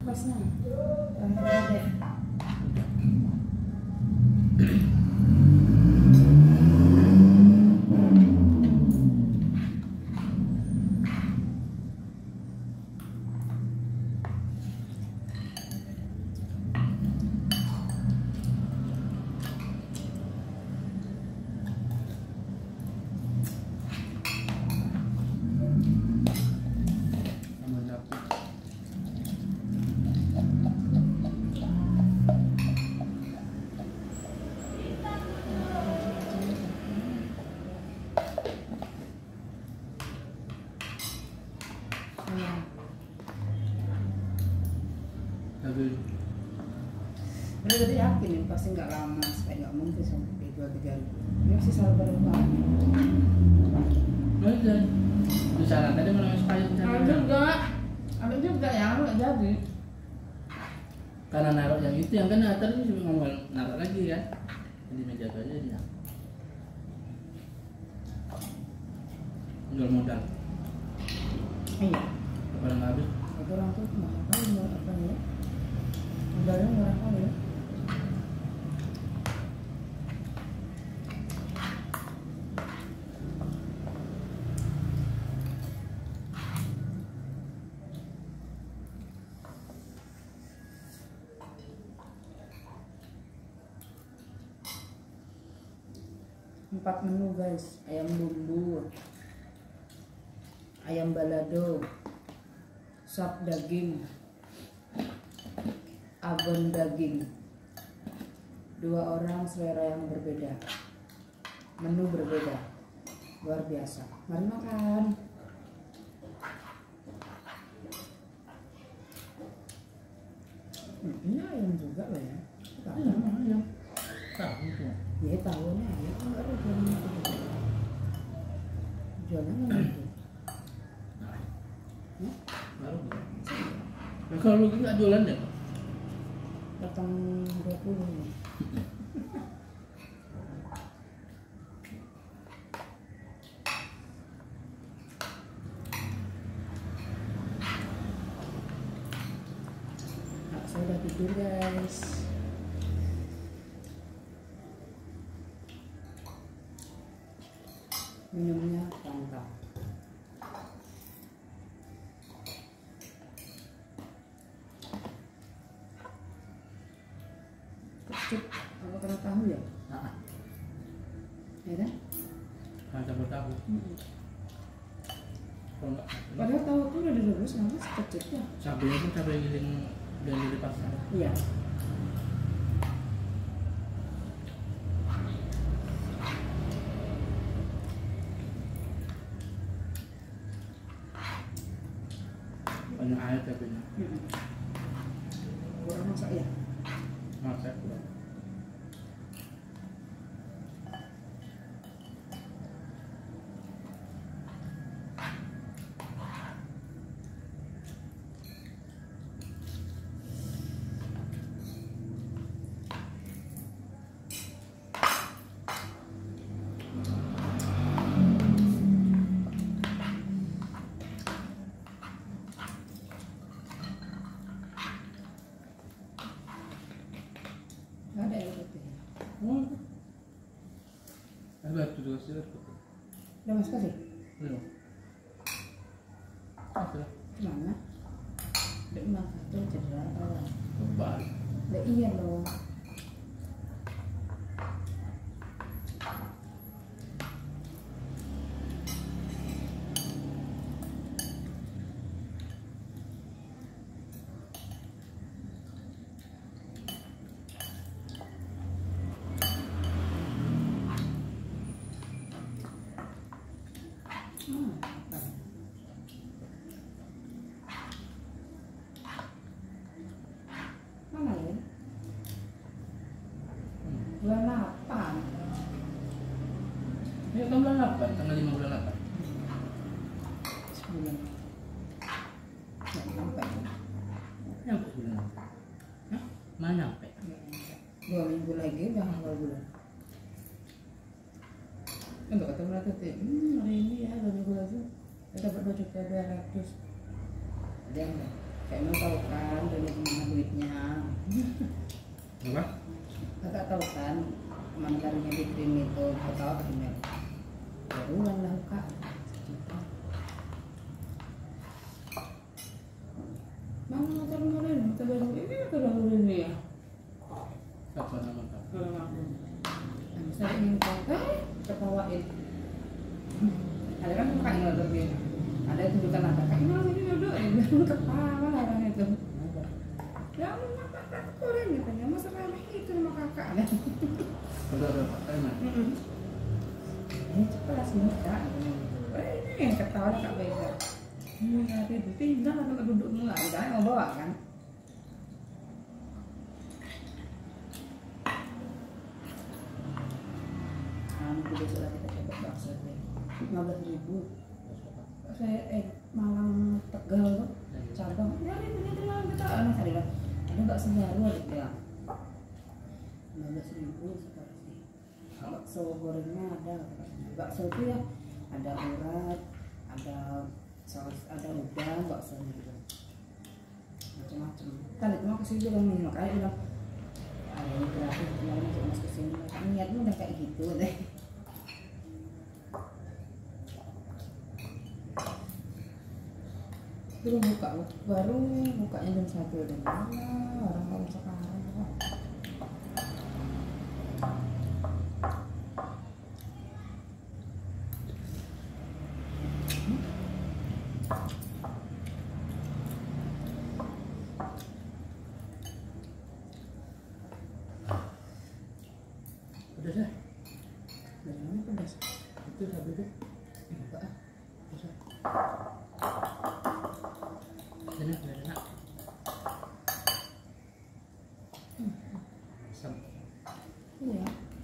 Pasnya. Ada. Jadi yakin ini pasti nggak lama, supaya nggak mungkin sampai 2-3 ribu. Ini masih sabar banget. Betul. Di sana tadi mau expired ada juga ya, nggak jadi. Karena naruh yang itu yang kena terus ngomong naruh lagi ya. Di meja itu aja dia. Jual modal. Iya. Barang habis. Itu orang tuh mahal kali apa ya? Modalnya murah kali ya. Empat menu guys, ayam bumbu, ayam balado, sop daging, abon daging. 2 orang selera yang berbeda, menu berbeda, luar biasa. Mari makan. Ini ayam juga loh ya. Ayam. Tahu tuh. Ya tahunya ayam enggak ada jualan itu. Jualan nggak itu. Baru. Nah, kalau lu nggak jualan deh. Datang 20 nih. Nah, saya udah tidur guys. Minumnya Fanta. Kecut, apa kena tahu ya? Nah, Ya kan? campur tahu. Kalau nggak, Padahal tahu tuh udah direbus, nanti kecut ya. cabenya pun cabai giling dan di pasar. Iya. Banyak air cabenya. Kurang masak ya? Masak kurang. Nggak ada air putih. Ada tuh sih. Udah mas kasih? Belum. Ada. Mana? Udah mas itu cedera apa? Kebal. Udah iya loh. Mana ya? Bulan 8. Ini kan bulan 8, tanggal 5 bulan 8. Sebulan. Nggak nyampe. Nyampe bulan 8. Hah? Mana nyampe? Nggak nyampe. 2 minggu lagi udah awal bulan. Untuk ketemu lagi tuh, hari ini ya 2 minggu lagi kita dapat 2.200.000. Ada yang enggak? Kayak mau tahu kan dari mana duitnya. Apa? Kakak tahu kan kemana larinya dikirim itu tahu email. Baruan lah kak. Mana motor kemarin? Motor baru ini ya. Kapan nama kamu? Saya ingin ketawain. Ada kan muka ini lebih. Ada tunjukkan ada kak ini duduk ini kepala orang itu. Ya kakak kurang katanya masa ramai itu sama kakak kan. Udah enak. Ini cepat sih kak. Ini yang ketawa kak Bega. Ini ada di pindah atau duduk mulai. Jangan mau bawa kan. Besok lagi kita coba bakso deh 15.000. Saya Malang Tegal tuh cabang ya ini tinggal kita anak ada bakso baru ada bilang 15.000 seperti bakso gorengnya ada bakso itu ya ada urat ada saus ada udang bakso gitu macam-macam kan itu mah kesini bilang nih makanya bilang ada ini gratis kemarin masuk mas kesini niatnya udah kayak gitu deh. Belum buka baru bukanya jam 1 dan orang kalau sekarang Pedas ya? dari mana pedas? Itu satu itu. Buka ah. Pedas. Enak, enak. Asam. Iya.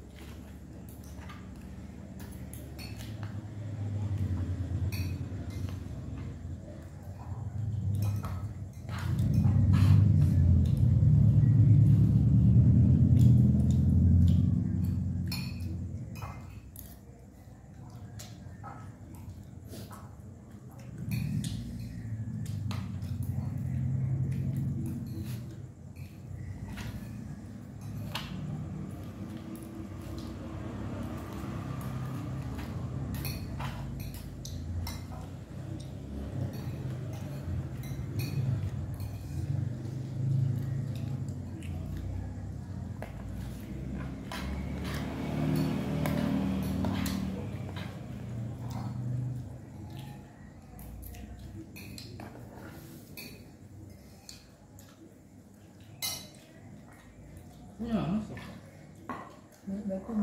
Ya, masuk. Bacon.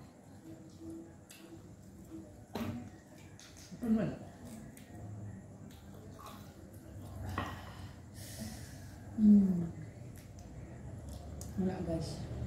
Apa mana? Enak guys.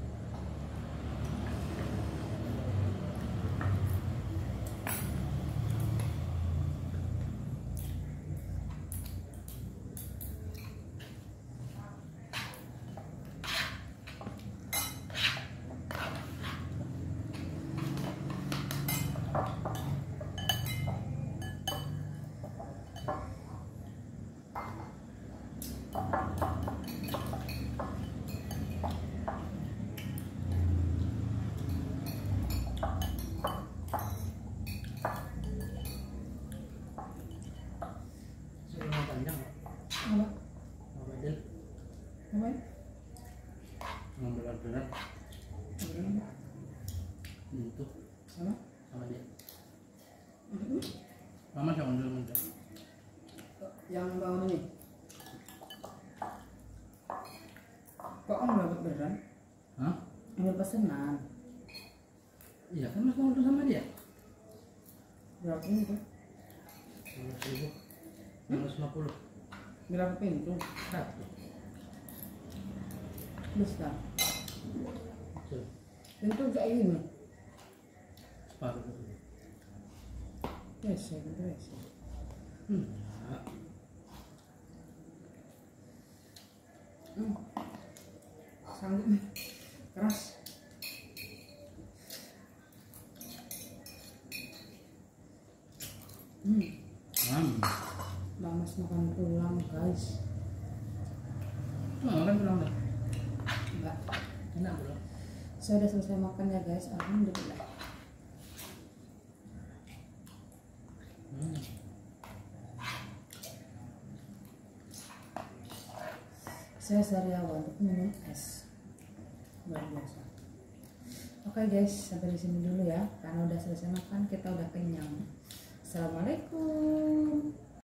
Apa? Ngapain? Ngapain? Ngambil orderan Berapa? itu Sama? sama dia. Itu? Mama sama dulu minta. Yang bawah ini. Kok om dapat beneran? Hah? Ambil pesanan. Iya kan mas mau order sama dia. Berapa itu? 15.000. 150. Berapa pintu? Satu. Besar. Betul. Pintu kayak gini. Separuh dulu. Yes, pintu yes. Nah. Sanggup nih. Keras. Mam. Mamas makan pulang guys. Makan pulang deh. Enggak. Enak bro. Saya udah selesai makan ya guys, alhamdulillah. Saya sariawan untuk minum es, luar biasa. Oke guys, sampai di sini dulu ya, karena udah selesai makan, kita udah kenyang. Assalamualaikum.